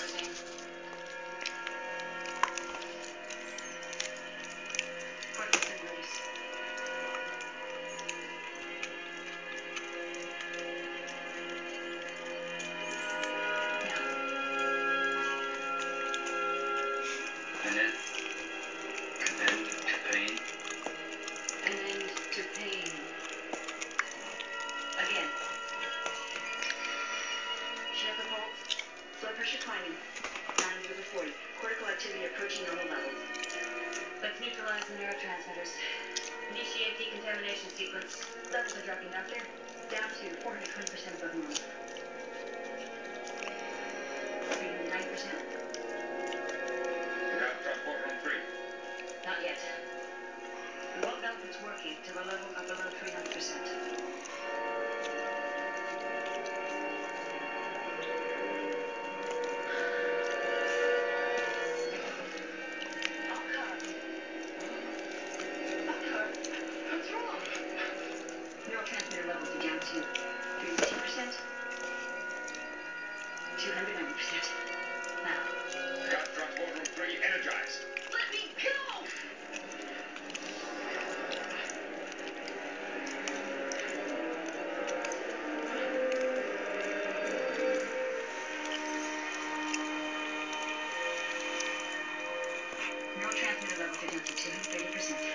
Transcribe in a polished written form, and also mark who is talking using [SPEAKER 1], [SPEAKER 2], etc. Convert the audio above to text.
[SPEAKER 1] Processing. Cortical stimulus. Now.
[SPEAKER 2] An end to pain.
[SPEAKER 1] An end to pain. Again. Check the pulse. Blood pressure climbing. 90/40. Cortical activity approaching normal levels. Let's neutralize the neurotransmitters. Initiate decontamination sequence. Levels are dropping, Doctor. Down to 420% above normal. 90%.
[SPEAKER 2] You got transport room 3.
[SPEAKER 1] Not yet. We won't know if it's working till we're level up below 300%. Neurotransmitter levels are down to 315%, 290%. Now.
[SPEAKER 2] You got transport room 3 energized.
[SPEAKER 1] Let me go! Neurotransmitter levels are down to 230%.